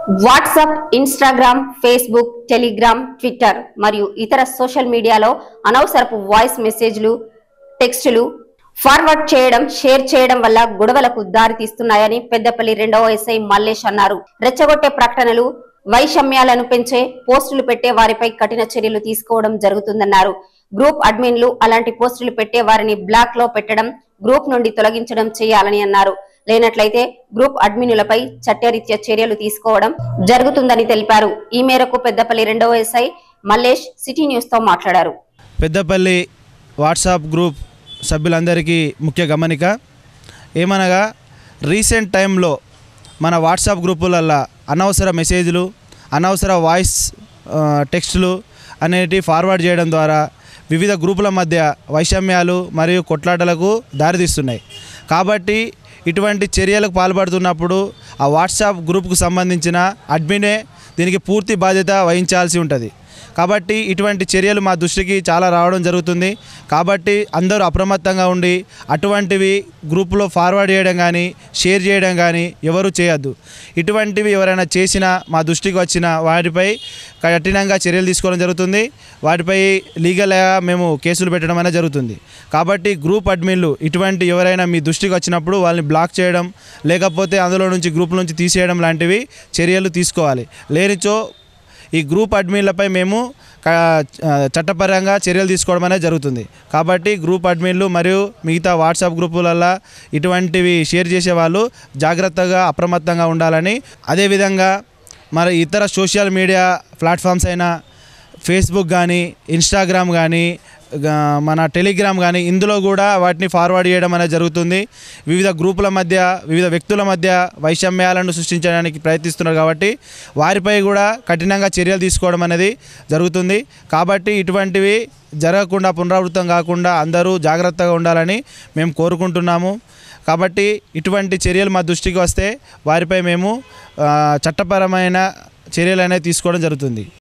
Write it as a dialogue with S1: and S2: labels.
S1: WhatsApp, Instagram, Facebook, Telegram, Twitter మరియు ఇతర social మీడియాలో అనవసరపు వాయిస్ మెసేజ్లు, టెక్స్టులు ఫార్వర్డ్ చేయడం, షేర్ చేయడం వల్ల గొడవలకు దారి తీస్తున్నాయని పెద్దపల్లి 2వ ఎస్ఐ మల్లేష్ అన్నారు. రెచ్చగొట్టే ప్రకటనలు, వైషమ్యాలను పెంచే పోస్టులు పెట్టే వారిపై కఠిన చర్యలు తీసుకోవడం జరుగుతుందన్నారు. గ్రూప్ అడ్మిన్లు అలాంటి పోస్టులు పెట్టే వారిని బ్లాక్ లో పెట్టడం, గ్రూప్ నుండి తొలగించడం చేయాలని అన్నారు. లేనట్లయితే గ్రూప్ అడ్మిన్లపై చట్టరీత్యా చర్యలు తీసుకోవడం జరుగుతుందని తెలిపారు. ఈ మేరకు పెద్దపల్లి 2వ ఎస్ఐ మల్లేష్ సిటీ న్యూస్ తో మాట్లాడారు.
S2: పెద్దపల్లి వాట్సాప్ గ్రూప్ సభ్యులందరికీ ముఖ్య గమనిక ఏమనగా, రీసెంట్ టైంలో మన వాట్సాప్ గ్రూపులల్లో అనవసర మెసేజ్లు, అనవసర వాయిస్ టెక్స్టులు అనేటివి ఫార్వర్డ్ చేయడం ద్వారా వివిధ గ్రూపుల మధ్య వైషమ్యాలు మరియు కొట్లాటలకు దారితీస్తున్నాయి. కాబట్టి ఇటువంటి చర్యలకు పాల్పడుతున్నప్పుడు ఆ వాట్సాప్ గ్రూప్కు సంబంధించిన అడ్మినే దీనికి పూర్తి బాధ్యత వహించాల్సి ఉంటుంది. కాబట్టి ఇటువంటి చర్యలు మా దృష్టికి చాలా రావడం జరుగుతుంది. కాబట్టి అందరూ అప్రమత్తంగా ఉండి అటువంటివి గ్రూపులో ఫార్వర్డ్ చేయడం కానీ, షేర్ చేయడం కానీ ఎవరు చేయొద్దు. ఇటువంటివి ఎవరైనా చేసినా మా దృష్టికి వచ్చిన వాటిపై కఠినంగా చర్యలు తీసుకోవడం జరుగుతుంది. వాటిపై లీగల్గా మేము కేసులు పెట్టడం అనేది జరుగుతుంది. కాబట్టి గ్రూప్ అడ్మిన్లు ఇటువంటి ఎవరైనా మీ దృష్టికి వచ్చినప్పుడు వాళ్ళని బ్లాక్ చేయడం, లేకపోతే అందులో నుంచి గ్రూప్ నుంచి తీసేయడం లాంటివి చర్యలు తీసుకోవాలి. లేనిచో ఈ గ్రూప్ అడ్మిన్లపై మేము చట్టపరంగా చర్యలు తీసుకోవడం అనేది జరుగుతుంది. కాబట్టి గ్రూప్ అడ్మిన్లు మరియు మిగతా వాట్సాప్ గ్రూపులలో ఇటువంటివి షేర్ చేసే వాళ్ళు జాగ్రత్తగా అప్రమత్తంగా ఉండాలని, అదేవిధంగా మరి ఇతర సోషల్ మీడియా ప్లాట్ఫామ్స్ అయిన ఫేస్బుక్ కానీ, ఇన్స్టాగ్రామ్ కానీ, మన టెలిగ్రామ్ కానీ ఇందులో కూడా వాటిని ఫార్వర్డ్ చేయడం అనేది జరుగుతుంది. వివిధ గ్రూపుల మధ్య, వివిధ వ్యక్తుల మధ్య వైషమ్యాలను సృష్టించడానికి ప్రయత్నిస్తున్నారు. కాబట్టి వారిపై కూడా కఠినంగా చర్యలు తీసుకోవడం అనేది జరుగుతుంది. కాబట్టి ఇటువంటివి జరగకుండా, పునరావృతం కాకుండా అందరూ జాగ్రత్తగా ఉండాలని మేము కోరుకుంటున్నాము. కాబట్టి ఇటువంటి చర్యలు మా దృష్టికి వస్తే వారిపై మేము చట్టపరమైన చర్యలు అనేవి తీసుకోవడం జరుగుతుంది.